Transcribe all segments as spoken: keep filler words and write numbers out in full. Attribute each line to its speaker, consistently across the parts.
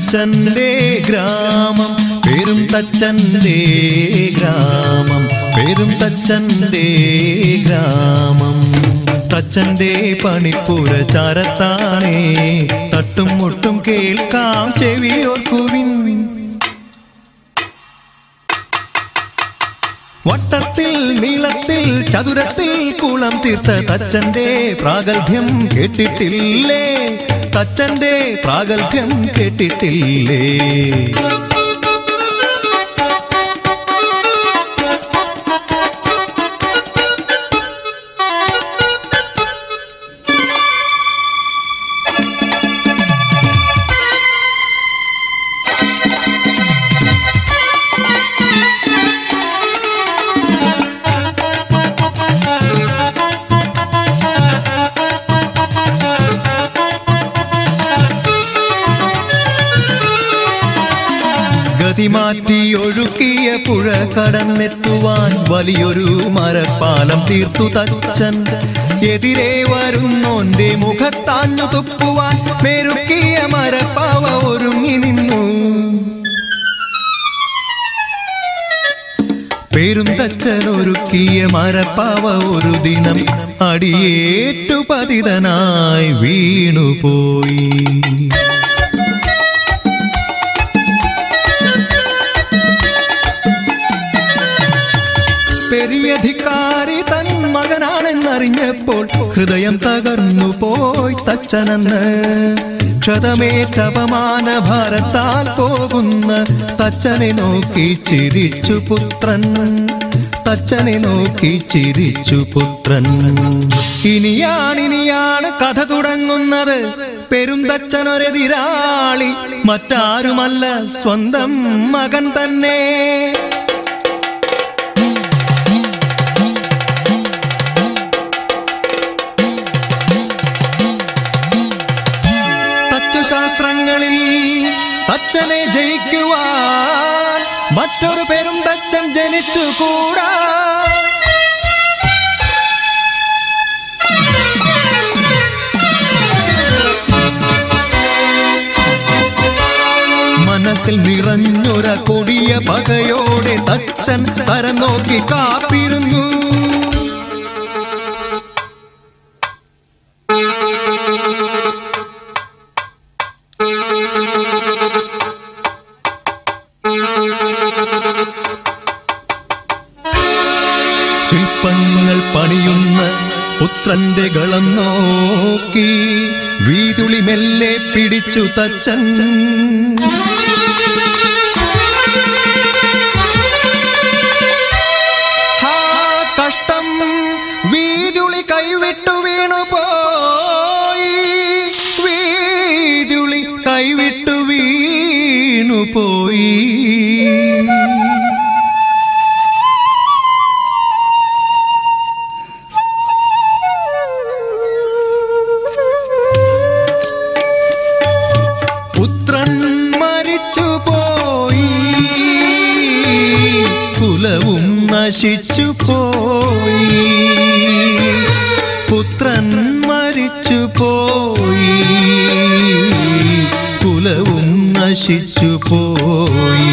Speaker 1: തച്ചന്റെ ഗ്രാമം പേരും തച്ചന്റെ ഗ്രാമം പേരും തച്ചന്റെ ഗ്രാമം തച്ചന്റെ പണിപ്പുര ചാരത്താണേ തട്ടും മുട്ടും കേൾക്കാം ചെവിയോർക്കുവിൻ വട്ടത്തിൽ നീളത്തിൽ ചതുരത്തിൽ കുളം തീർത്ത തച്ചന്റെ പ്രാഗൽഭ്യം കേട്ടിട്ടില്ലേ തച്ചന്റെ പ്രാഗൽഭ്യം കേട്ടിട്ടില്ലേ ഗതിമാറ്റി ഒഴുക്കിയ പുഴ കടന്നെത്തുവാൻ വലിയൊരു മരപ്പാലം തീർത്തു തച്ചൻ എതിരെ വരുന്നോന്റെ മുഖത്താഞ്ഞു തുപ്പുവാൻ മെരുക്കിയ മരപ്പാവ ഒരുങ്ങി നിന്നു പേരും തച്ചൻ ഒരുക്കിയ മരപ്പാവ ഒരു ദിനം അടിയേറ്റു പതിതനായി വീണുപോയി പെരിയധികാരി തൻ മകനാണെന്നറിഞ്ഞപ്പോൾ ഹൃദയം തകർന്നു പോയി തച്ചനെന്ന് ക്ഷതമേറ്റ അപമാന ഭാരത്താൽ പോകുന്ന തച്ചനെ നോക്കി ചിരിച്ചു പുത്രൻ തച്ചനെ നോക്കി ചിരിച്ചു പുത്രൻ ഇനിയാണിനിയാണ് കഥ തുടങ്ങുന്നത് പെരും തച്ചനൊരെതിരാളി മറ്റാരുമല്ല സ്വന്തം മകൻ തന്നെ ശാസ്ത്രങ്ങളിൽ തച്ചനെ ജയിക്കുവാൻ മറ്റൊരു പേരും തച്ചൻ ജനിച്ചുകൂടാ മനസ്സിൽ നിറഞ്ഞൊര കൊടിയ പകയോടെ തച്ചൻ തരം നോക്കി കാത്തിരുന്നു ശില്പങ്ങൾ പണിയുന്ന പുത്രന്റെ ഗളം നോക്കി വീതുളി മെല്ലെ പിടിച്ചു തച്ചൻ ഹാ കഷ്ടം വീതുളി കൈവിട്ടു വീണുപോയി വീതുളി കൈവിട്ടു വീണുപോയി കുലവും നശിച്ചു പോയി പുത്രൻ മരിച്ചു പോയി കുലവും നശിച്ചു പോയി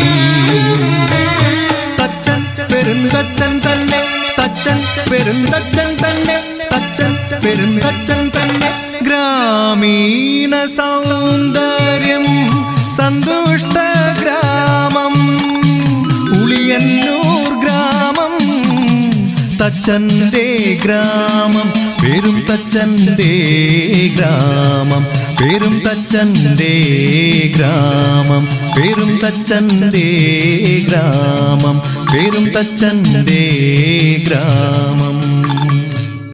Speaker 1: തച്ചൻ പെരുന്തച്ചൻ തന്നെ തച്ചൻ പെരുന്തച്ചൻ തന്നെ തച്ചൻ പെരുന്തച്ചൻ തന്നെ ഗ്രാമീണ സൗന്ദര്യം സന്തുഷ്ട ഗ്രാമം ഉളിയന്നൂർ ഗ്രാമം തച്ചന്റെ ഗ്രാമം പേരും തച്ചന്റെ ഗ്രാമം പേരും തച്ചന്റെ ഗ്രാമം പേരും തച്ചന്റെ ഗ്രാമം പേരും തച്ചന്റെ ഗ്രാമം